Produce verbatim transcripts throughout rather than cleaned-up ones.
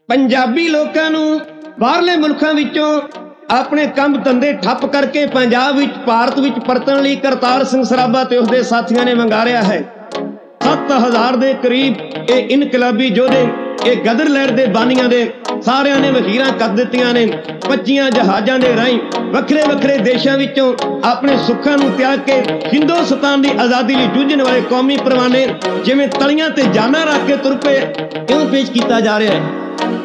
पंजाबी लोगों नूं बाहरले मुल्कां विचों अपने काम धंधे ठप करके पंजाब विच भारत विच परतण लई करतार सिंह सराभा ते उसदे साथियां ने मंगारिया है। सत्त हज़ार दे करीब ये इनकलाबी योधे ये गदर लहर दे बानियां दे सारियां ने वहीरां कर दित्तियां ने। पच्चीआं जहाजां दे राहीं वखरे वखरे देशां विचों अपने सुखां नूं त्याग के हिंदुस्तान दी आज़ादी लई जूझण वाले कौमी परवाने जिवें तलियां ते जानां रख के तुर पे क्यों पेश कीता जा रहा है।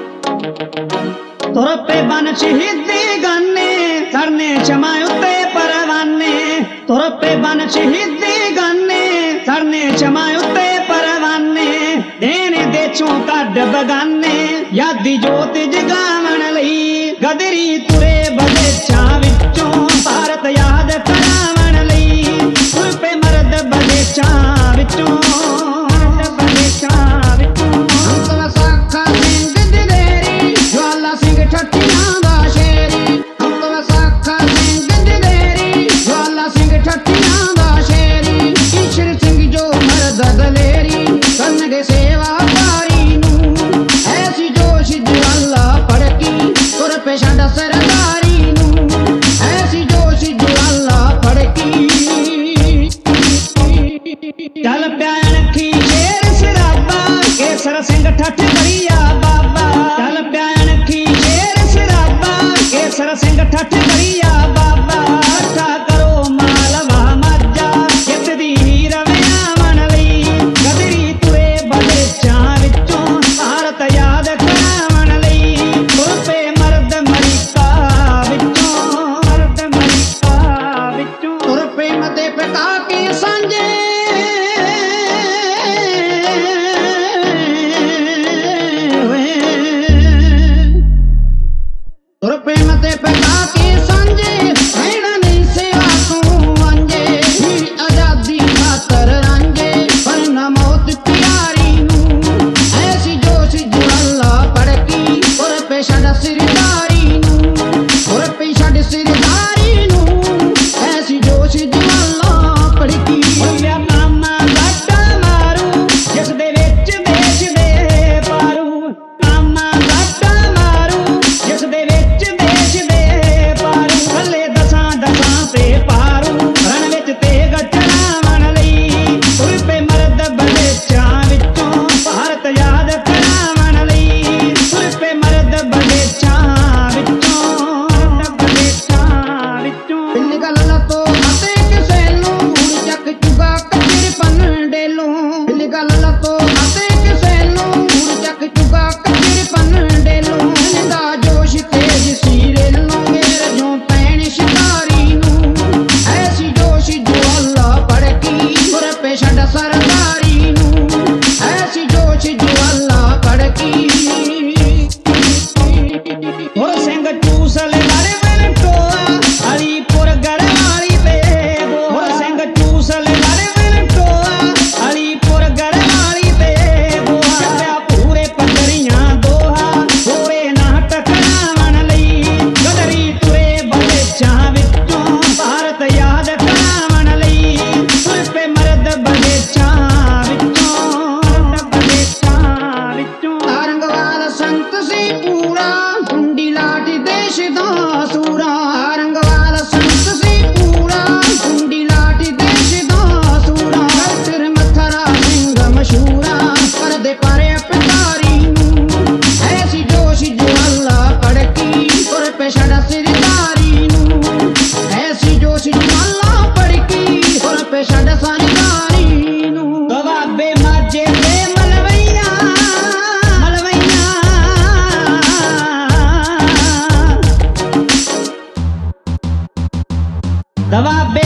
तुर पे बन शहीदी गाने सरने क्षमा उत्ते परवाने। तुर पे बन शहीदी गाने सरने क्षमा उत्ते परवाने। देने देशों कड बगाने यादी जोत जगावण लई गदरी तुरे बदेशां विचों भारत याद करावण लई। तुर पे मर्द बदेशां विचों चल प्यानखी शेर सराबा केसर सिंह ठठ करिया बाबा। चल प्यानखी शेर सराबा केसर सिंह ठठ करिया बाबा। इकट्ठा करो मालवा मज्जा जित दी रवियावण लई गदरी तुरे बदेशां विचों भारत याद करावण लई। तुर पे मर्द अमरीका विचों मर्द अमरीका विचों। तुर पे मते पिता के सांझे तुर पे मते पिता के सांझे रहना नहीं सेवा तू वांझे। आजादी खातर रांझे पर न मौत प्यारी नू ऐसी जोश ज्वाला भड़की। तुर पे छड़ सिरदारी नू तुर पे छड़ सिरदारी नू ऐसी जोश ज्वाला भड़की। कामा गट्टा मारू जिस दे विच देश दे पारू। कामा गट्टा मारू जिस दे विच देश दे पारू। थल्ले दसां दसां ते पारू रण विच तेग चढ़ावण लई। तुर पे मर्द बदेशां विचों भारत याद करावण लई। तुर पे मर्द बदेशां विचों बदेशां विचों। पिंड गल तो अते किसे नूं हुण जग चुगा कचर पन डेलों। पिंड गल तो अते किसे नूं हुण जग चुगा कचर पन डेलों। निंदा जोश तेज सीरेलों घेर जो पैण शिकारी नूं ऐसी जोश ज्वाला भड़की। तुर पे छड़ सरदारी नूं ऐसी जोश ज्वाला भड़की। तुर सिंह चूसल लड़ विण टोआ अलीपुर गढ़वाली ते बोहा। तुर सिंह चूसल लड़ विण टोआ अलीपुर गढ़वाली ते बोहा। छड्डिया पूरे पगड़ियां दोहा होवे ना टकरावण लई गदरी तुरे बदेशां विचों भारत याद करावण लई। तुर पे मर्द बदेशां विचों बदेशां विचों। तारंगवाल संत सी पूरा कुंडी लाट देश दा सूरा। तारंगवाल संत सी पूरा कुंडी लाट देश दा सूरा। डॉक्टर मथरा सिंह मशहूरा परदे पारे पितारी नूं ऐसी जोश ज्वाला भड़की। तुर पे छड़ सिरदारी नूं ऐसी जोश ज्वाला भड़की। तुर पे छड़ सरदारी नूं। गवाबे माजे ते मलवैया मलवैया दवाबे